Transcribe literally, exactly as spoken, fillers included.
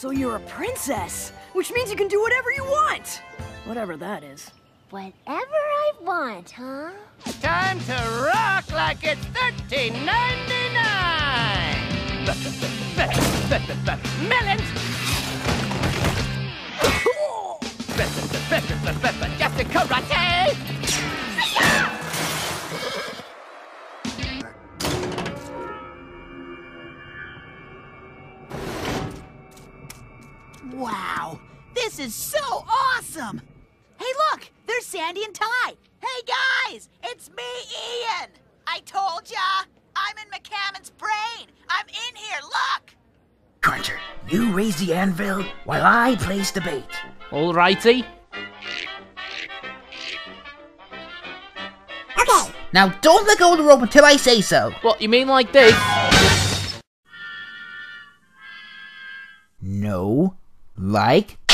So you're a princess, which means you can do whatever you want. Whatever that is. Whatever I want, huh? Time to rock like it's thirteen ninety-nine. Melons. Just a karate. Wow, this is so awesome! Hey, look, there's Sandy and Ty. Hey, guys, it's me, Ian. I told ya, I'm in McCammon's brain. I'm in here, look. Cruncher, you raise the anvil while I place the bait. Alrighty. Okay. Now don't let go of the rope until I say so. What, you mean like this? No, like